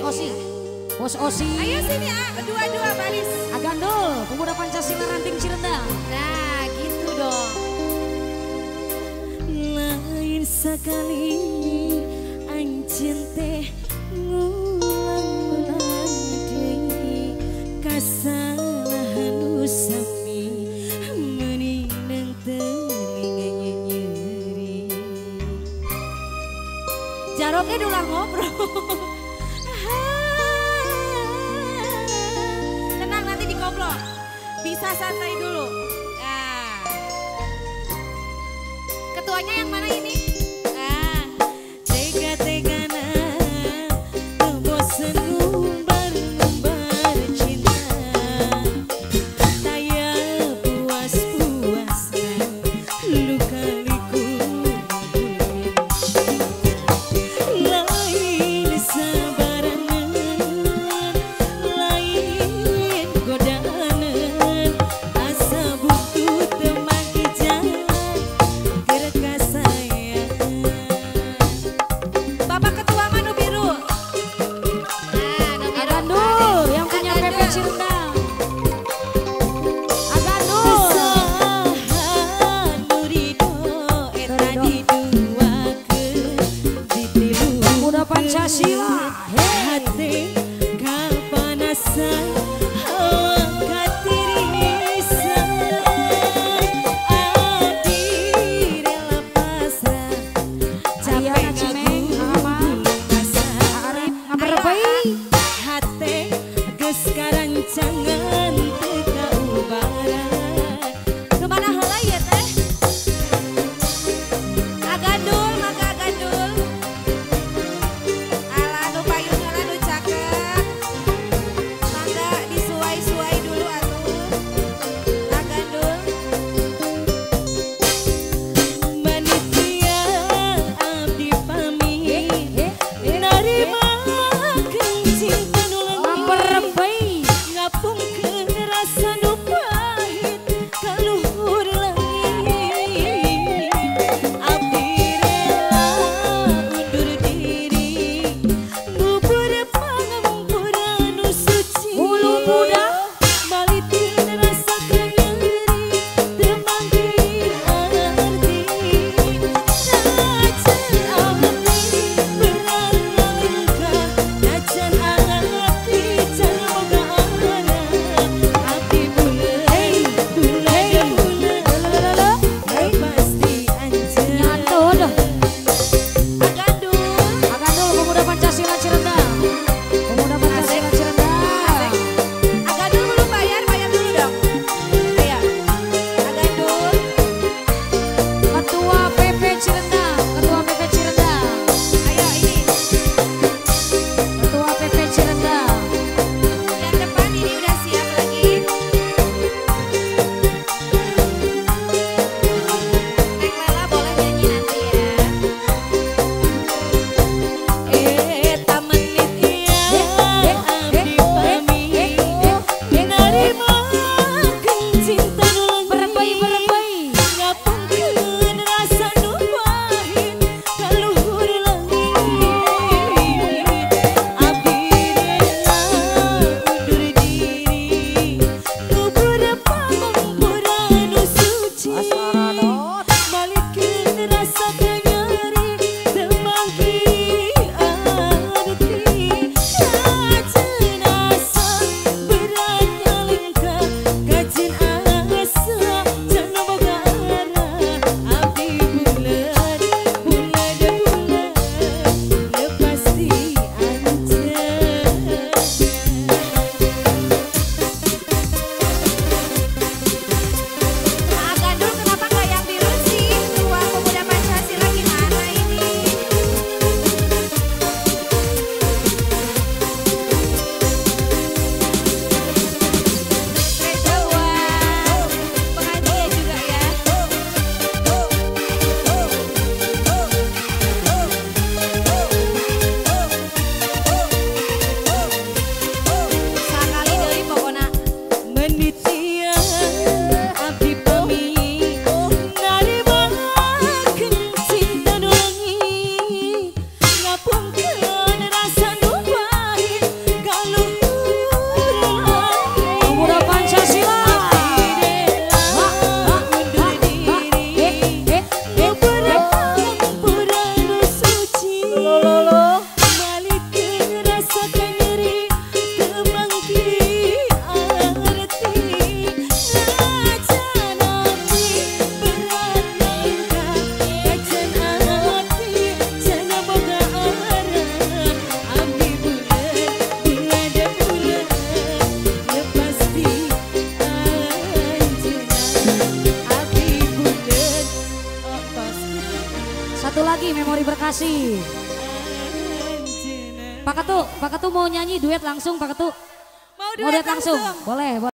Osi. Bos Osi. Ayo sini dua-dua baris. Agandul, pemuda Pancasila Ranting Cirendang. Nah gitu dong. Lain sekali anjeun teh ngulang-ulang deui kasalahan nu sami meunang telinga nyeri. Jaroknya udah ngobrol. Tenang nanti dikobrol. Bisa santai dulu. Nah. Ketuanya yang mana ini? Nah. Tega-tegana bosen ngumbar-ngumbar cinta taya puas-puasna luka-liku lain sabarangan lain godaanan asa butut temaki jalan gerak sayang. Bapak Ketua Manu Biru. Nah, Agandul yang punya PP Cirendang. Agandul. Kesahan nu ridho eta diduakeun ditilu Pemuda Pancasila. hati kapanasan hawa katirisan abdi rela pasrah Ayana Cimeng, Ahmad, Arif, Ngaperbai. hati geus karancangan teu kaubaran. kemana heula ya teh? Agandul, maka Agandul. Ala nu payung ala nu cakep. Mangga disuai-suai dulu atuh. Agandul. Manitia abdi pamit narimakeun cinta nu leungit Ngaperbai. ngapungkeun rasa nu pahit ka luhur langit abdi rela undur diri ngubur pangampura nu suci Ulu muda. balikeun rasa kanyeri teu manggi arti najan abdi berangka najan abdi can boga arah abdi buleun buleun buleun pasti anjeun Nyantul. Agandul. Agandul, pemuda Pancasila Cirendang. Pemuda Pancasila Cirendang. Agandul belum bayar, bayar dulu dong. Ayo. Agandul. Ketua PP Cirendang. Ketua PP Cirendang. Ayo ini. Ketua PP Cirendang. Yang depan ini udah siap lagi. Neng Lela boleh nyanyi nanti ya. Eta manitia abdi pamit narimakeun cinta nu Berbai, leungit berbai. ngapungkeun rasa nu pahit ka luhur langit abdi rela undur diri ngubur pangampura nu suci balikeun rasa kanyeri teu manggi arti kajen asa berat ngalengka kajen asa can boga arah abdi buleun buleun lepas di anjeun. Agandul kenapa nggak yang biru sih? Ketua Pemuda Pancasila Memori Bekasi. Pak Ketu mau nyanyi duet langsung Pak Ketu. Mau Mau duet langsung? Boleh.